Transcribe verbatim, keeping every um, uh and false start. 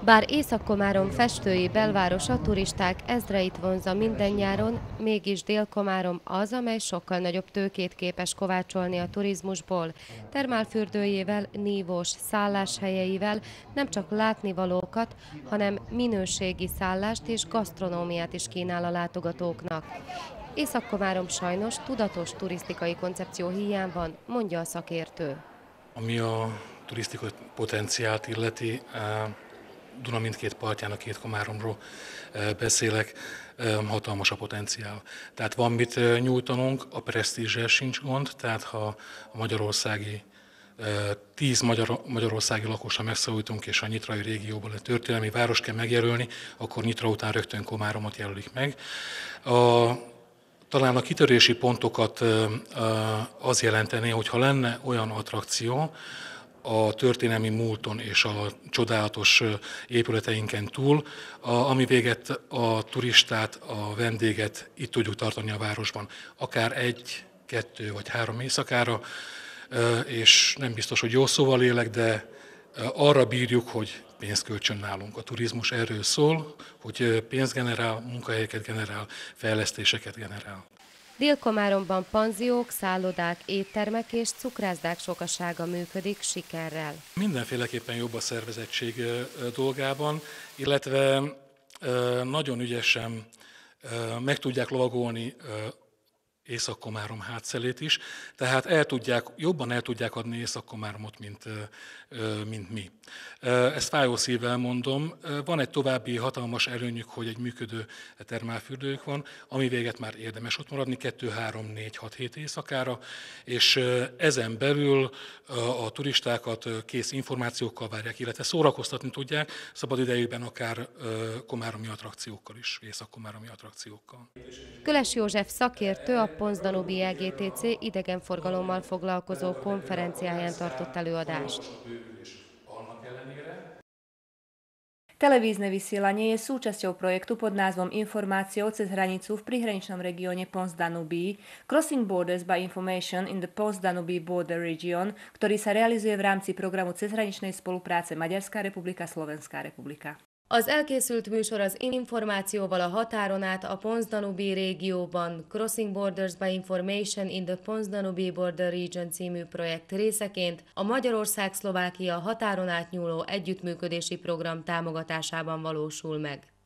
Bár Észak-Komárom festői belvárosa turisták ezreit vonzza minden nyáron, mégis Dél-Komárom az, amely sokkal nagyobb tőkét képes kovácsolni a turizmusból. Termálfürdőjével, nívós szálláshelyeivel nem csak látnivalókat, hanem minőségi szállást és gasztronómiát is kínál a látogatóknak. Észak-Komárom sajnos tudatos turisztikai koncepció hiány van, mondja a szakértő. Ami a turisztikai potenciált illeti, Duna mindkét partján, a két Komáromról beszélek, hatalmas a potenciál. Tehát van mit nyújtanunk, a presztízsel sincs gond, tehát ha a magyarországi tíz magyar, magyarországi lakosra megszólítunk, és a nyitrai régióból egy történelmi város kell megjelölni, akkor Nyitra után rögtön Komáromot jelölik meg. A, talán a kitörési pontokat az jelentené, hogyha lenne olyan attrakció, a történelmi múlton és a csodálatos épületeinken túl, ami véget a turistát, a vendéget itt tudjuk tartani a városban, akár egy, kettő vagy három éjszakára, és nem biztos, hogy jó szóval élek, de arra bírjuk, hogy pénzt költsön nálunk. A turizmus erről szól, hogy pénzt generál, munkahelyeket generál, fejlesztéseket generál. Dél-Komáromban panziók, szállodák, éttermek és cukrászdák sokasága működik sikerrel. Mindenféleképpen jobb a szervezettség dolgában, illetve nagyon ügyesen meg tudják lovagolni Észak-Komárom hátszelét is, tehát el tudják, jobban el tudják adni Észak-Komáromot, mint, mint mi. Ezt fájó szívvel mondom. Van egy további hatalmas előnyük, hogy egy működő termálfürdőjük van, ami véget már érdemes ott maradni kettő, három, négy, hat, hét éjszakára, és ezen belül a turistákat kész információkkal várják, illetve szórakoztatni tudják, szabad idejükben akár komáromi attrakciókkal is, észak-komáromi attrakciókkal. Köles József szakértő a Pons Danubi E G T C idegenforgalommal foglalkozó konferenciáján tartott előadást. Televízne vysielanie je súčasťou projektu pod názvom Informáciou cez hranicu v prihraničnom regióne Pons Danubii, Crossing Borders by Information in the Pons Danube Border Region, ktorý sa realizuje v rámci programu cezhraničnej spolupráce Maďarská republika, Slovenská republika. Az elkészült műsor az információval a határon át a Pons Danubi régióban Crossing Borders by Information in the Pons Danube Border Region című projekt részeként a Magyarország-Szlovákia határon átnyúló együttműködési program támogatásában valósul meg.